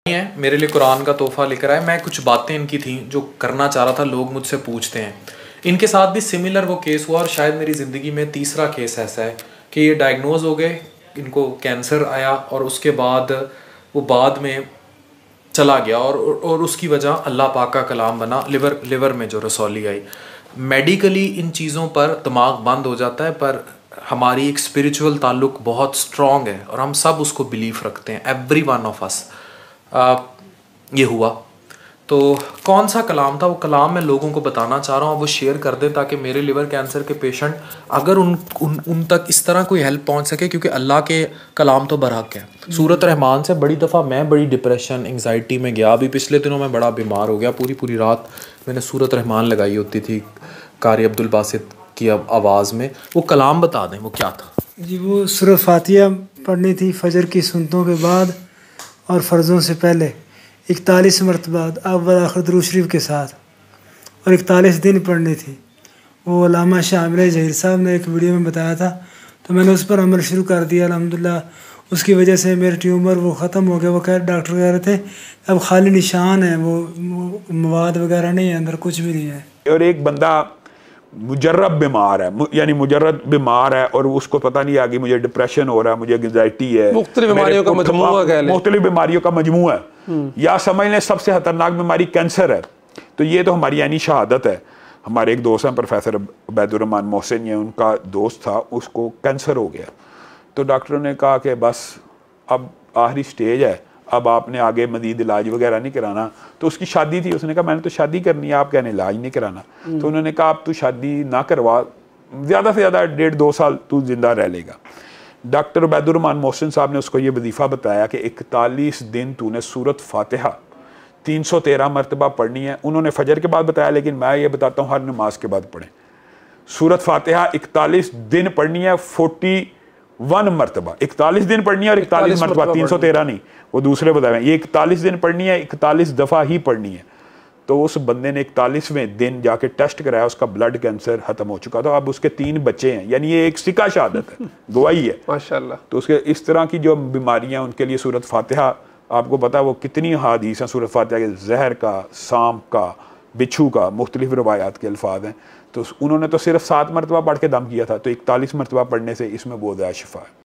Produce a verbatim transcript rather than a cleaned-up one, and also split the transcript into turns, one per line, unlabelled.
है मेरे लिए कुरान का तोहफा लेकर आए। मैं कुछ बातें इनकी थी जो करना चाह रहा था, लोग मुझसे पूछते हैं। इनके साथ भी सिमिलर वो केस हुआ और शायद मेरी ज़िंदगी में तीसरा केस ऐसा है कि ये डायग्नोज हो गए, इनको कैंसर आया और उसके बाद वो बाद में चला गया और और उसकी वजह अल्लाह पाक का कलाम बना, लिवर लिवर में जो रसौली आई। मेडिकली इन चीज़ों पर दिमाग बंद हो जाता है, पर हमारी एक स्पिरिचुअल ताल्लुक बहुत स्ट्रॉन्ग है और हम सब उसको बिलीव रखते हैं, एवरी वन ऑफ अस। ये हुआ तो कौन सा कलाम था, वो कलाम मैं लोगों को बताना चाह रहा हूँ, वो शेयर कर दें ताकि मेरे लिवर कैंसर के पेशेंट अगर उन उन उन तक इस तरह कोई हेल्प पहुँच सके, क्योंकि अल्लाह के कलाम तो बरहक है। सूरत रहमान से बड़ी दफ़ा मैं बड़ी डिप्रेशन एंग्जाइटी में गया। अभी पिछले दिनों में बड़ा बीमार हो गया, पूरी पूरी रात मैंने सूरत रहमान लगाई होती थी कारी अब्दुल बासित की आवाज़ में। वो कलाम बता दें वो क्या था
जी। वो सूरत फातिहा पढ़नी थी फजर की सुन्नतों के बाद और फ़र्ज़ों से पहले इकतालीस मरतबा अव्वल आखिर दुरूद शरीफ के साथ, और इकतालीस दिन पढ़नी थी। वो अल्लामा शामिल जहीर साहब ने एक वीडियो में बताया था, तो मैंने उस पर अमल शुरू कर दिया अल्हम्दुलिल्लाह। उसकी वजह से मेरा ट्यूमर वो ख़त्म हो गया। वो कह डॉक्टर कह रहे थे अब खाली निशान है, वो, वो मवाद वगैरह नहीं है, अंदर कुछ भी नहीं है।
और एक बंदा मुजर्रब बीमार है, यानी मुजर्रद बीमार है और उसको पता नहीं आगे मुझे डिप्रेशन हो रहा है, मुझे एंग्जाइटी है,
मुख्तलिफ बीमारियों का मजमूआ कह लें,
मुख्तलिफ बीमारियों का मजमूआ है, या समझ लें सबसे खतरनाक बीमारी कैंसर है। तो ये तो हमारी यानी शहादत है। हमारे एक दोस्त हैं प्रोफेसर उबैदुर्रहमान मोहसिन, ये उनका दोस्त था, उसको कैंसर हो गया। तो डॉक्टरों ने कहा कि बस अब आखिरी स्टेज है, अब आपने आगे मजीद इलाज वगैरह नहीं कराना। तो उसकी शादी थी, उसने कहा मैंने तो शादी करनी है, आप कहने इलाज नहीं कराना। तो उन्होंने कहा आप तू शादी ना करवा, ज़्यादा से ज़्यादा डेढ़ दो साल तू जिंदा रह लेगा। डॉक्टर उबैदुर्रहमान मोहसिन साहब ने उसको ये वजीफ़ा बताया कि इकतालीस दिन तूने सूरत फातिहा तीन सौ तेरह मरतबा पढ़नी है। उन्होंने फजर के बाद बताया, लेकिन मैं ये बताता हूँ हर नमाज के बाद पढ़ें। सूरत फातिहा इकतालीस दिन पढ़नी है, फोर्टी वन मरतबा इकतालीस दिन पढ़नी है और इकतालीस मरतबा, तीन सौ तेरह नहीं, वो दूसरे बताए। ये इकतालीस दिन पढ़नी है, इकतालीस दफ़ा ही पढ़नी है। तो उस बंदे ने इकतालीसवें दिन जाके टेस्ट कराया, उसका ब्लड कैंसर खत्म हो चुका था। अब उसके तीन बच्चे हैं, यानी ये एक सिक्का शहादत है, गवाही है
माशाल्लाह।
तो उसके इस तरह की जो बीमारियां, उनके लिए सूरत फातिहा, आपको पता है वो कितनी हदीस हैं सूरत फातिहा के, जहर का, सांप का, बिच्छू का, मुख्तलिफ रवायात के अल्फाज हैं। तो उन्होंने तो सिर्फ सात मरतबा पढ़ के दम किया था, तो इकतालीस मरतबा पढ़ने से इसमें बहुत ज़्यादा शिफा है।